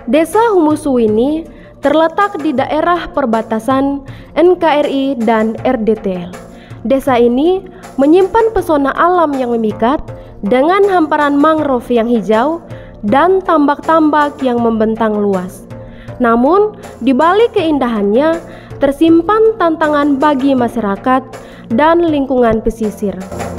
Desa Humusuwini terletak di daerah perbatasan NKRI dan RDTL. Desa ini menyimpan pesona alam yang memikat dengan hamparan mangrove yang hijau dan tambak-tambak yang membentang luas. Namun, di balik keindahannya tersimpan tantangan bagi masyarakat dan lingkungan pesisir.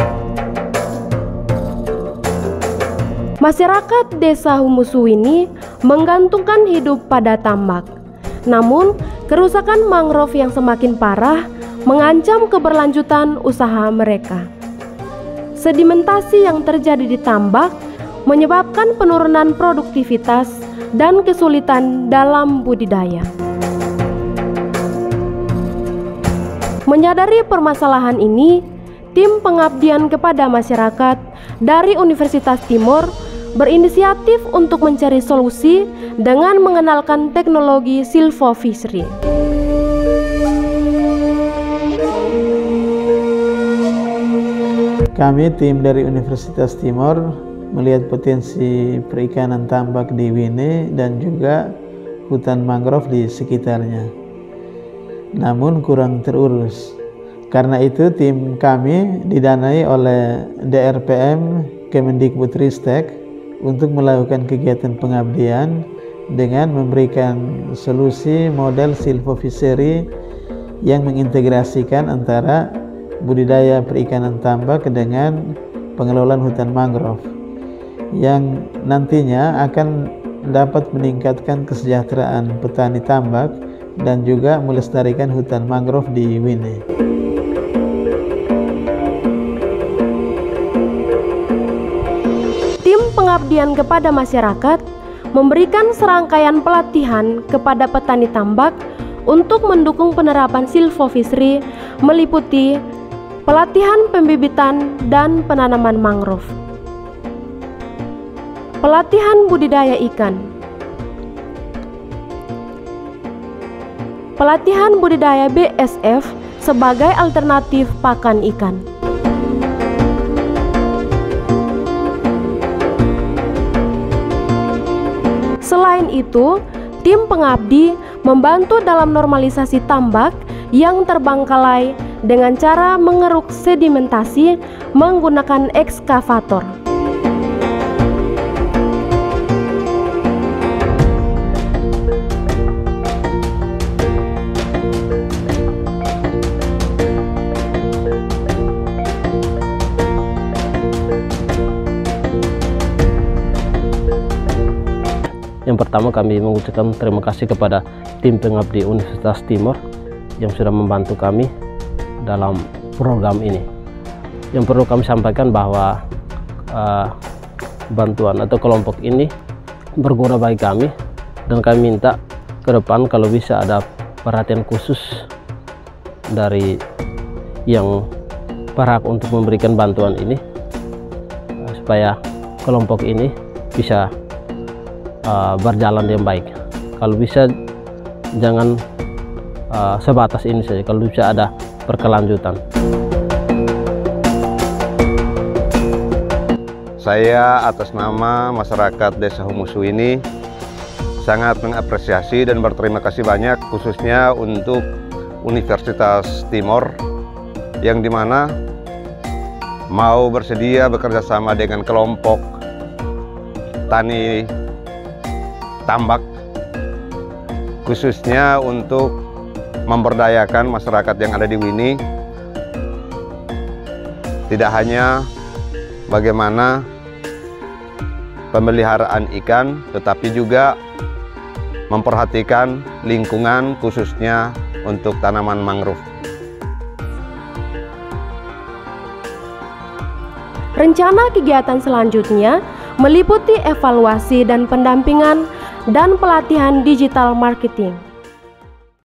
Masyarakat Desa Humusuwini menggantungkan hidup pada tambak. Namun, kerusakan mangrove yang semakin parah mengancam keberlanjutan usaha mereka. Sedimentasi yang terjadi di tambak menyebabkan penurunan produktivitas dan kesulitan dalam budidaya. Menyadari permasalahan ini, tim pengabdian kepada masyarakat dari Universitas Timor berinisiatif untuk mencari solusi dengan mengenalkan teknologi silvofishery. Kami tim dari Universitas Timor melihat potensi perikanan tambak di Wini dan juga hutan mangrove di sekitarnya. Namun kurang terurus. Karena itu tim kami didanai oleh DRPM Kemendikbudristek untuk melakukan kegiatan pengabdian dengan memberikan solusi model silvofishery yang mengintegrasikan antara budidaya perikanan tambak dengan pengelolaan hutan mangrove yang nantinya akan dapat meningkatkan kesejahteraan petani tambak dan juga melestarikan hutan mangrove di Wini. Tim pengabdian kepada masyarakat memberikan serangkaian pelatihan kepada petani tambak untuk mendukung penerapan silvofishery, meliputi pelatihan pembibitan dan penanaman mangrove, pelatihan budidaya ikan, pelatihan budidaya BSF sebagai alternatif pakan ikan. Selain itu, tim pengabdi membantu dalam normalisasi tambak yang terbengkalai dengan cara mengeruk sedimentasi menggunakan ekskavator. Yang pertama, kami mengucapkan terima kasih kepada tim pengabdi Universitas Timor yang sudah membantu kami dalam program ini. Yang perlu kami sampaikan bahwa bantuan atau kelompok ini berguna bagi kami, dan kami minta ke depan kalau bisa ada perhatian khusus dari yang berhak untuk memberikan bantuan ini supaya kelompok ini bisa berjalan dengan baik. Kalau bisa jangan sebatas ini saja, kalau bisa ada berkelanjutan. Saya atas nama masyarakat Desa Humusuwini sangat mengapresiasi dan berterima kasih banyak khususnya untuk Universitas Timor yang dimana mau bersedia bekerja sama dengan kelompok tani tambak khususnya untuk memberdayakan masyarakat yang ada di Wini, tidak hanya bagaimana pemeliharaan ikan tetapi juga memperhatikan lingkungan khususnya untuk tanaman mangrove. Rencana kegiatan selanjutnya meliputi evaluasi dan pendampingan dan pelatihan digital marketing.